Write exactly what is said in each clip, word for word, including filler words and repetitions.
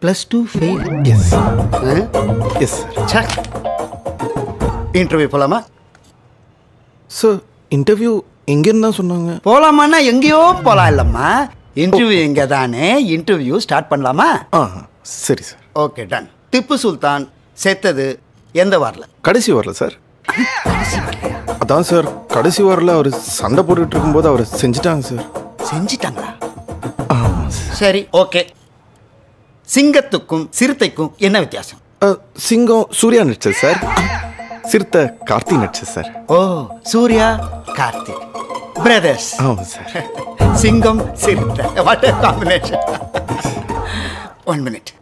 Plus two fail. Yes yes sir interview போகலாமா? Sir interview எங்கேருந்து தான் சொன்னாங்க? போகலாமான்னா எங்கேயோ போகலாம் இல்லைம்மா. இன்டர்வியூ எங்கே தானே, இன்டர்வியூ ஸ்டார்ட் பண்ணலாமா? ஆ சரி sir. Okay done. Tipu Sultan செத்தது எந்த வாரில்? கடைசி வரல சார். அதான் சார் கடைசி வாரில் அவர் சண்டை போட்டுட்டு இருக்கும்போது அவர் செஞ்சுட்டாங்க சார். செஞ்சிட்டாங்களா? சரி ஓகே. சிங்கத்துக்கும் சிறுத்தைக்கும் என்ன வித்தியாசம்? சிங்கம் சூர்யா நடிச்சது சார், சிறுத்தை கார்த்தி நடிச்சது sir. Oh Suriya Karthik brothers. ஆமாம் sir. Singam Siruthai, what a combination. One minute.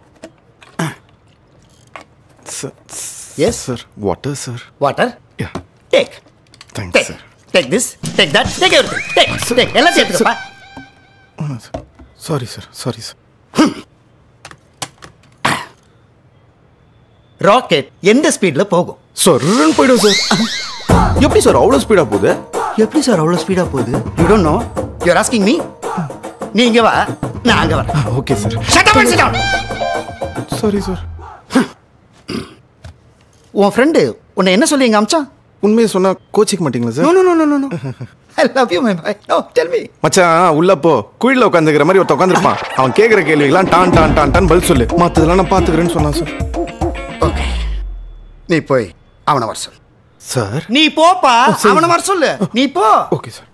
Yes sir water sir. Water yeah take. Thanks sir. Take this, take that, take everything. Take take எல்லாம் சேர்த்துக்கப்பா. Sorry sir sorry sir. Rocket எந்த ஸ்பீட்ல போகும்? சொர்ன்னு போயிடும் sir. எப்படி sir அவ்வளோ ஸ்பீடாக போகுது? எப்படி சார் அவ்வளோ ஸ்பீடாக போகுது? You don't know, you are asking me. நீ இங்கே வா, நான் அங்கே வரேன். Okay sir. Shut up and sit down. Sorry sir. உன் ஃப்ரெண்டு உன்னை என்ன சொல்லி இங்கே அமிச்சான்? உண்மையை சொன்னா கோச்சிக்க மாட்டீங்களா sir? No no no no no. I love you my boy. No tell me. மச்சான் உள்ள போ, குயில்ல உட்காந்துக்கிற மாதிரி ஒருத்த உட்காந்துருப்பான். அவன் கேட்குற கேள்விகளாம் டான் டான் டான் டான் பதில் சொல்லு, மற்றதெல்லாம் நான் பார்த்துக்கிறேன்னு சொன்னான் சார். ஓகே நீ போய் அவனை வர சொல்லு. சார் நீ போப்பா, அவனை வர சொல்லு. நீ போ. Okay sir.